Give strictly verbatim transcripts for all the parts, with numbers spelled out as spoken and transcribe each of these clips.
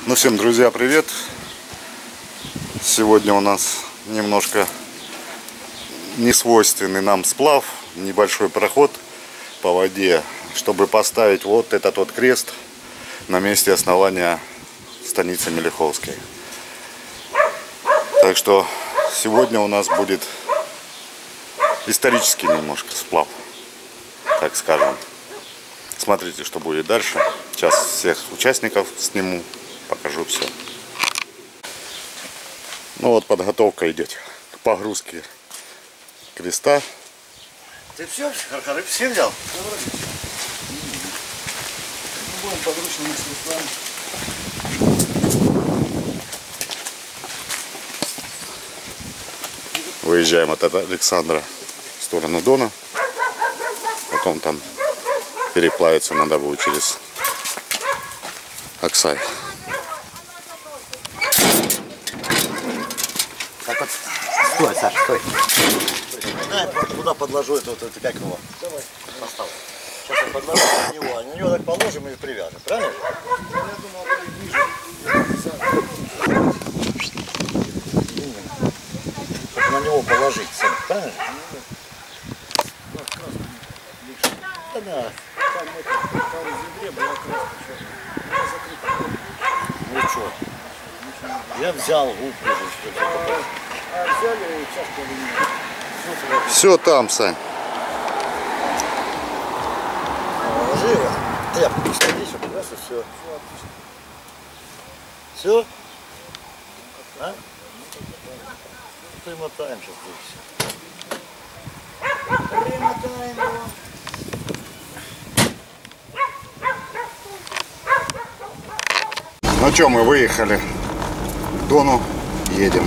Ну, всем, друзья, привет! Сегодня у нас немножко несвойственный нам сплав, небольшой проход по воде, чтобы поставить вот этот вот крест на месте основания станицы Мелиховской. Так что сегодня у нас будет исторический немножко сплав, так скажем. Смотрите, что будет дальше. Сейчас всех участников сниму, покажу все. Ну вот, подготовка идет к погрузке креста. Ты все? Рыб все взял? Будем подручными средствами. Выезжаем от Александра в сторону Дона. Потом там переплавиться надо будет через Аксай. Так вот. Стой, Саш, стой. Дай я туда подложу это, вот, это как его? Давай. Поставь. Сейчас я подложу на него, а на него так положим и привяжем, правильно? Я думал, чтобы на него положить, правильно? Да, да. Там это, там в ведре была краска черная. Ну что? Я взял губку. А взяли и сейчас повернули. Все там, Сань. Живо. Тряпку садись, вот раз и все. Все? А? Примотаем сейчас здесь. Примотаем его. Ну что, мы выехали к Дону, едем.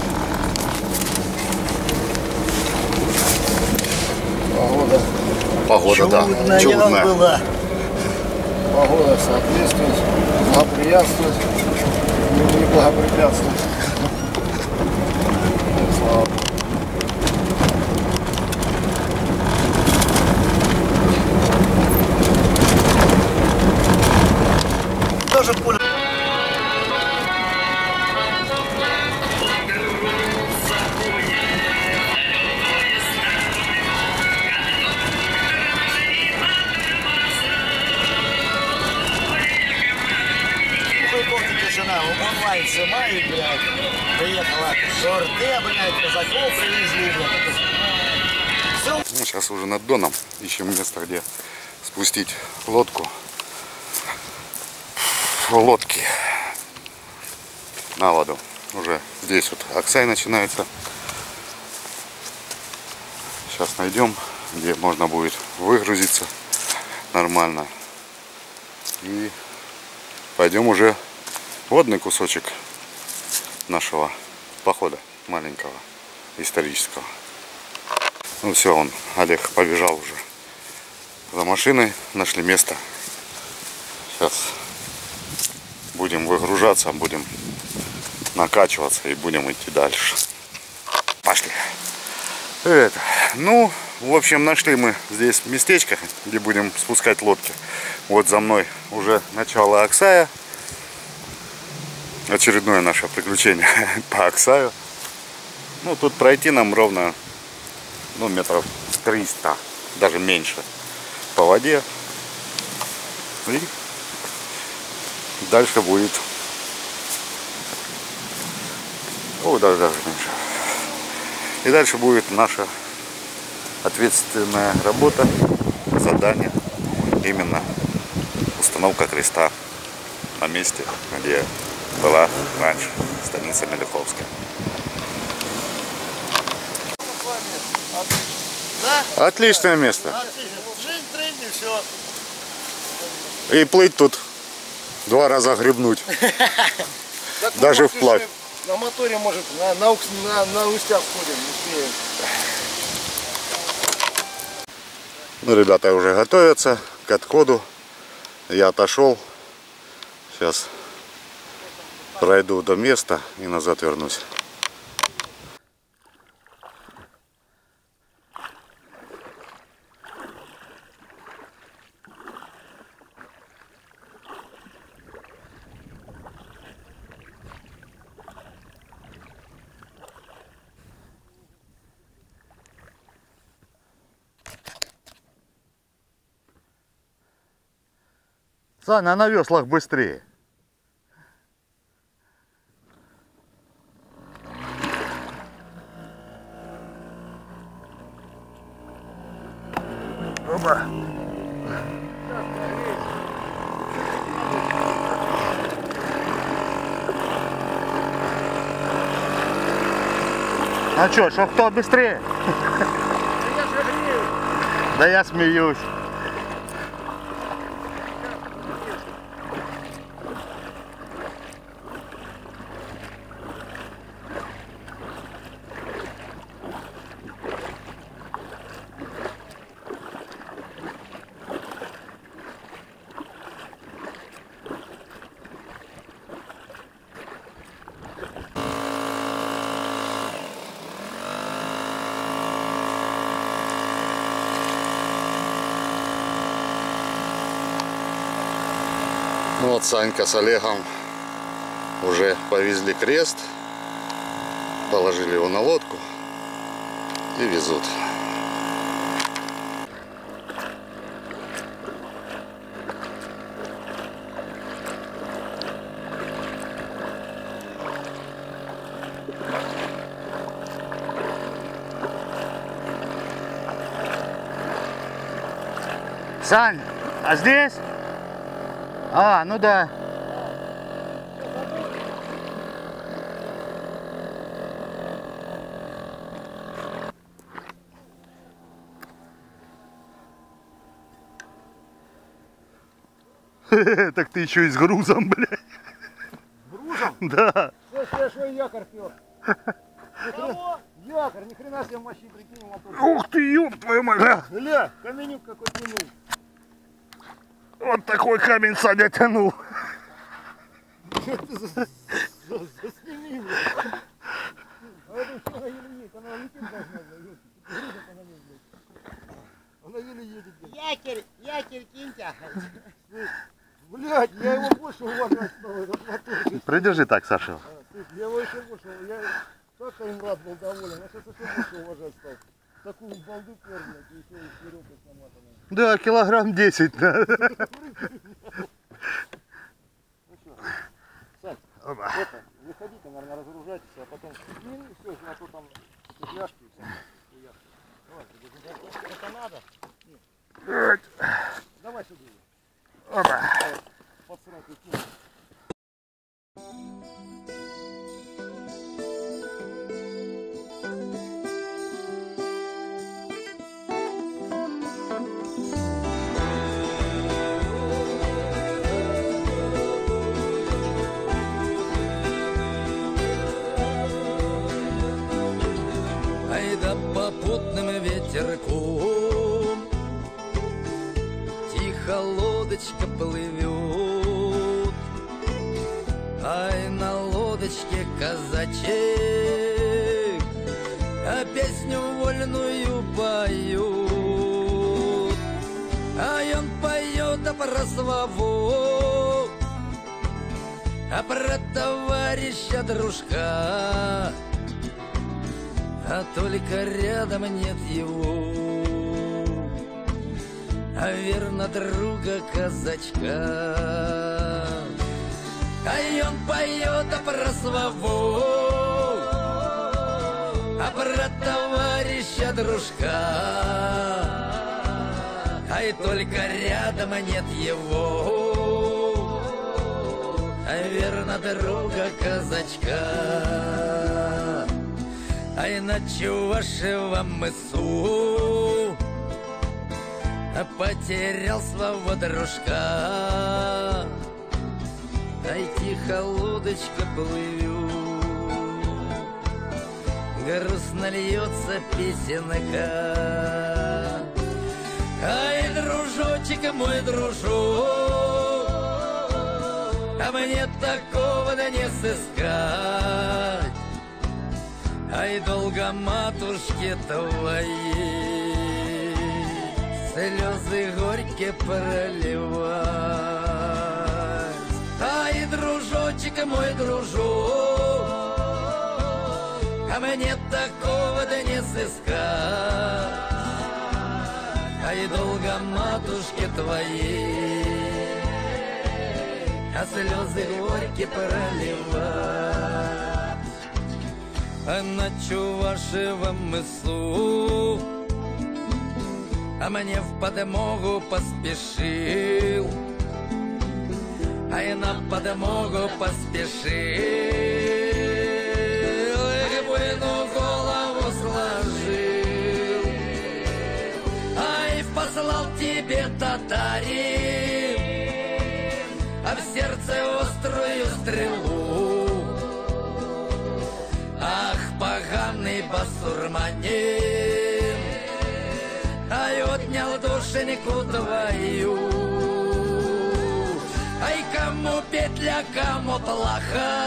Погода. Погода, да, Чудная. чудная. Была. Погода соответствует, благоприятствует, не благоприятствует. Слава Богу. Тоже поле. Онлайн снимает, блядь, приехала Шорте, блядь, казаков привезли, блядь. Все. Ну, сейчас уже над Доном ищем место, где спустить лодку. Лодки на воду. Уже здесь вот Аксай начинается. Сейчас найдем, где можно будет выгрузиться нормально. И пойдем уже водный кусочек нашего похода маленького исторического. Ну все, он, Олег побежал уже за машиной, нашли место. Сейчас будем выгружаться, будем накачиваться и будем идти дальше. Пошли. Это, ну, в общем, нашли мы здесь местечко, где будем спускать лодки. Вот за мной уже начало Аксая. Очередное наше приключение по Аксаю. Ну, тут пройти нам ровно, ну, метров триста, даже меньше по воде. И дальше будет, о, даже, даже меньше. И дальше будет наша ответственная работа, задание, именно установка креста на месте, где была раньше станица Мелиховская. Да? Отличное место. Отлично. Жизнь, тренинг, все. И плыть тут два раза гребнуть. Даже вплавь. На моторе, может, на, на, на, на устях ходим, успеем. Ну, ребята уже готовятся к отходу. Я отошел. Сейчас пройду до места и назад вернусь. Саня, на веслах быстрее. Опа. А чё, что кто быстрее? Да я смеюсь. Ну вот Санька с Олегом уже повезли крест, положили его на лодку и везут. Сань, а здесь? А, ну да. Так ты еще и с грузом, блядь. Грузом? Да. Слушай, я что якорь пёр. Якорь, ни хрена себе мощи прикинул. Ух ты, ёб твою мать. Гля, каменюк какой тянул. Вот такой камень Саня тянул. Что ты за... Засними, блядь. А это что она еле едет? Она летит должна, блядь. Грузом она не, блядь. Она еле едет, блядь. Якорь, якорь киньте. Блядь, я его больше уважать стал, этот мотор. Придержи так, Саша. Я его еще больше, я так им рад был доволен, а сейчас еще больше уважать стал. Такую балду пёр, блядь, и еще и с веревкой наматанной. Да, килограмм десять, да. Ну что, Сань, это, выходите, наверное, разгружайтесь, а потом, ну, все, а то там фляжки и все. Давай, это надо? Давай сюда. Опа. Подсрать и Айда попутным ветерком тихо лодочка плывет, ай на лодочке казачек, а песню вольную поет, а он поет а про свободу, а про товарища дружка. А только рядом нет его, а верно друга казачка. А он поет а про свободу, а про товарища дружка. Ай, только рядом нет его, а верно друга казачка. Ай, на Чувашевом мысу потерял своего дружка. Ай, тихо лодочка плывет, грустно льется песенка. Ай, дружочек мой, дружок, а мне такого да не сыскать. Ай, долго матушке твоей слезы горькие проливать. Ай, дружочек мой, дружок, а мне такого да не сыскать. Ай, долго матушке твоей а слезы горькие проливать. А на Чувашевом мысу, а мне в подмогу поспешил, а я на подмогу поспешил, буйную голову сложил, ай, послал тебе татарин, а в сердце острую стрелу. Ах, поганый басурманин, ай, отнял душеньку твою. Ай, кому петля, кому плоха,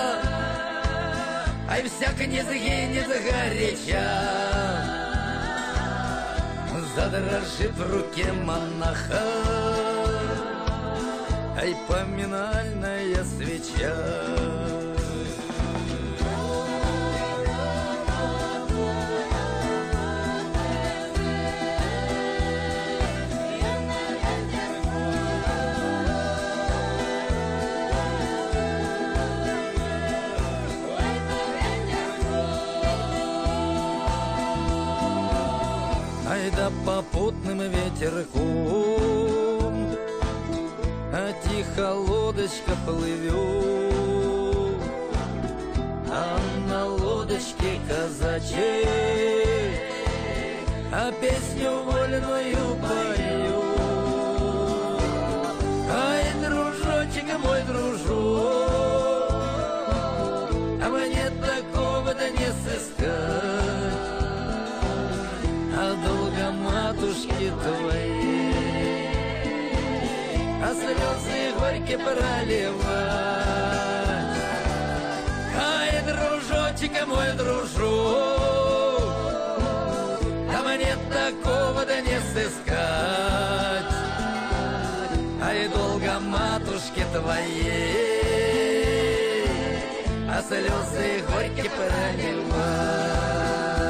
ай, всяк не сгинет горяча. Задрожит в руке монаха, ай, поминальная свеча. Ай, да попутным ветерком, а тихо лодочка плывет, а на лодочке казачей, а песню вольную пою. Ай, дружочек мой, дружок, а мне такого-то не сыскать, а долго матушки твоей, а слезы горькие проливать. Ай, дружочек мой, дружок, а мне такого-то не сыскать, ай, долго матушки твоей, а слезы горькие проливать.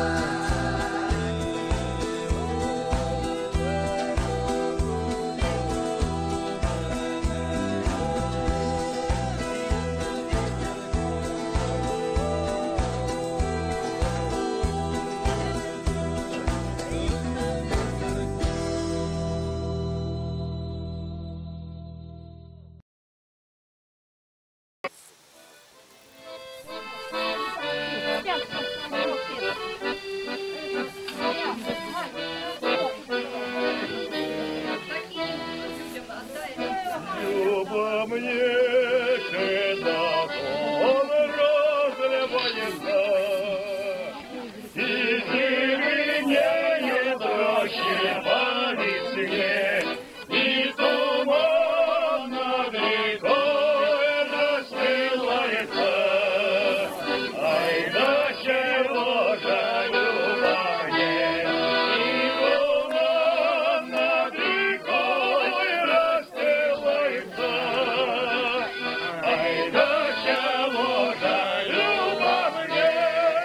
Люба мне, когда он разливается, и зеленеют дрожжи по весне, и туман над рекой расстилается. Ай, да чего же, Люба мне, и туман над рекой расстилается. Ай, да чего же, Люба мне,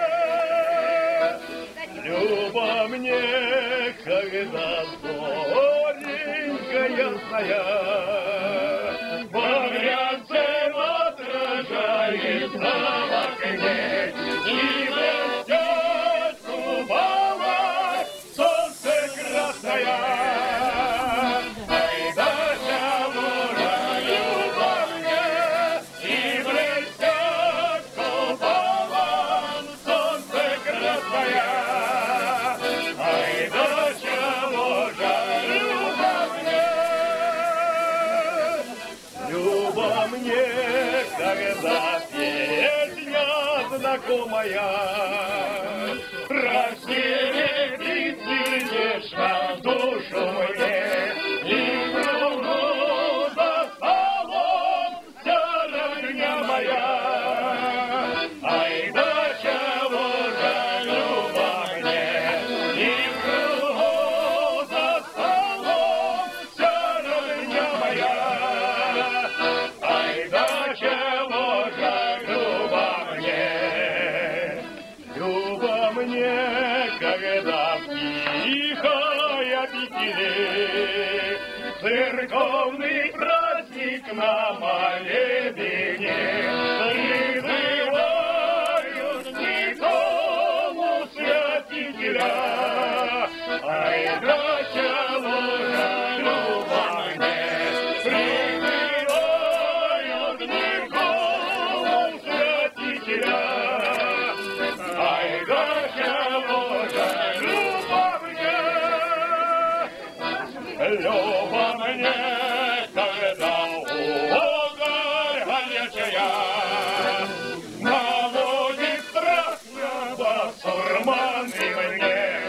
Люба мне, когда зоренька ясная багрянцем отражается в окне, и блестят купола солнце красное. Ай, да чего же, Люба мне, и блестят купола солнце красное. Ай, да чего же, Люба мне, Люба мне, когда песня знакомая рассеребит сердечно душу мне, и кругу за столом вся родня моя. Ай, да чего же, Люба мне, и кругу за столом вся родня моя. Ай, да чего же, Люба мне, Люба мне, когда в тихой обители церковный праздник на моле святителя, ай, дача Божа, люба мне, прикрывает николом святителя, ай, дача Божа, люба мне, люба мне, когда у Бога горячая. Наводит страх на басурман и мне.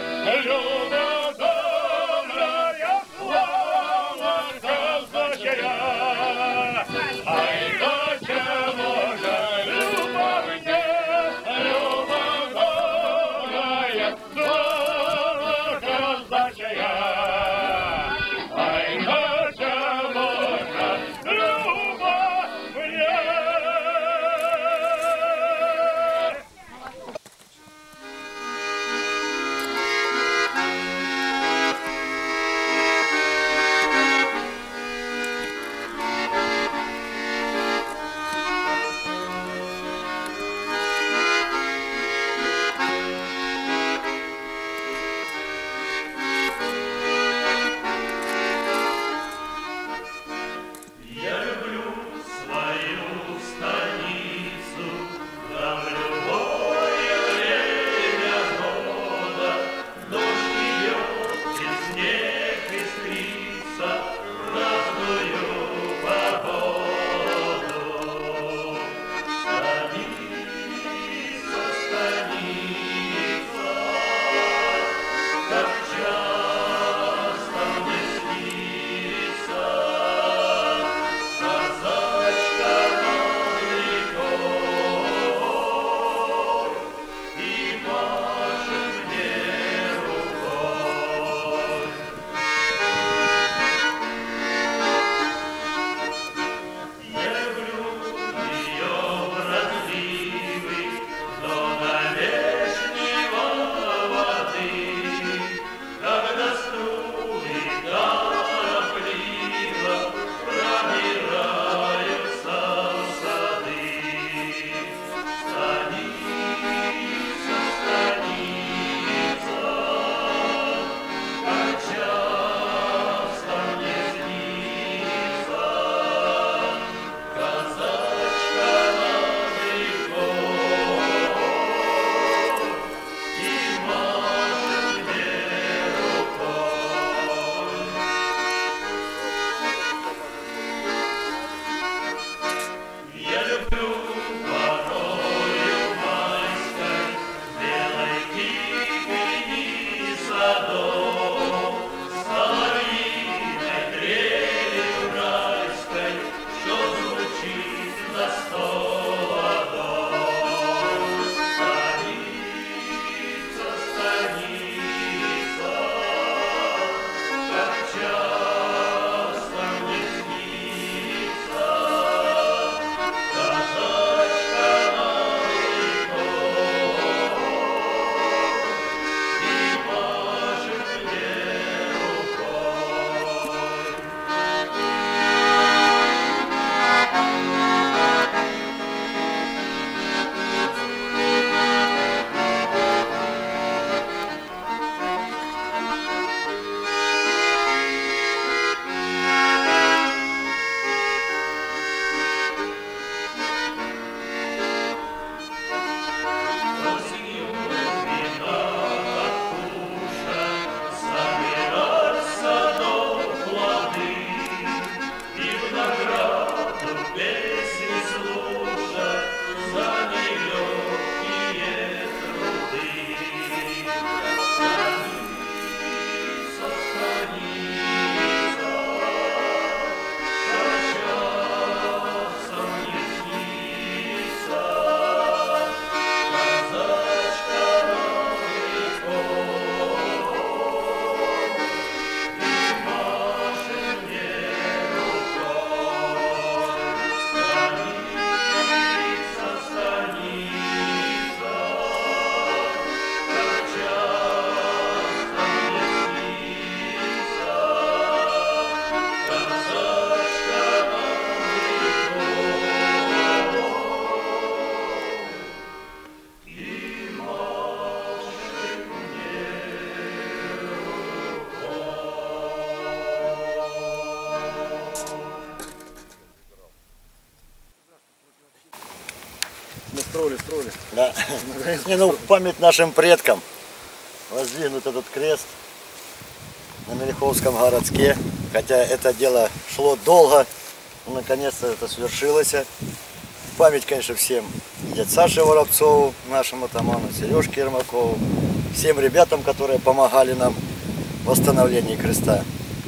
Мы строили, строили. Да. Не, ну, в память нашим предкам воздвигнут этот крест на Мелиховском городке. Хотя это дело шло долго, но наконец-то это свершилось. В память, конечно, всем дяде Саше Воробцову, нашему атаману, Сережке Ермакову, всем ребятам, которые помогали нам в восстановлении креста.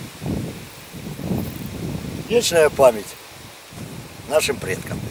Вечная память нашим предкам.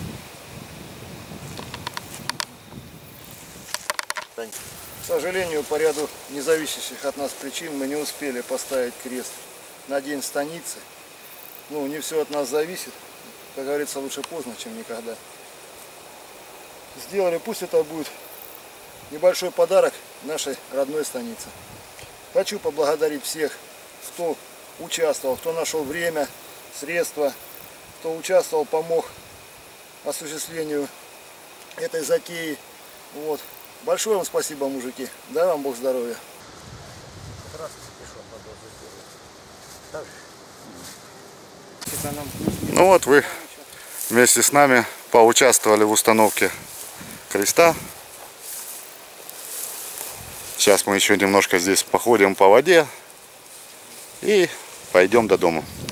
К сожалению, по ряду независящих от нас причин мы не успели поставить крест на день станицы. Ну, не все от нас зависит. Как говорится, лучше поздно, чем никогда. Сделали, пусть это будет небольшой подарок нашей родной станице. Хочу поблагодарить всех, кто участвовал, кто нашел время, средства, кто участвовал, помог осуществлению этой затеи. Вот. Большое вам спасибо, мужики. Дай вам Бог здоровья. Ну вот вы вместе с нами поучаствовали в установке креста. Сейчас мы еще немножко здесь походим по воде и пойдем до дома.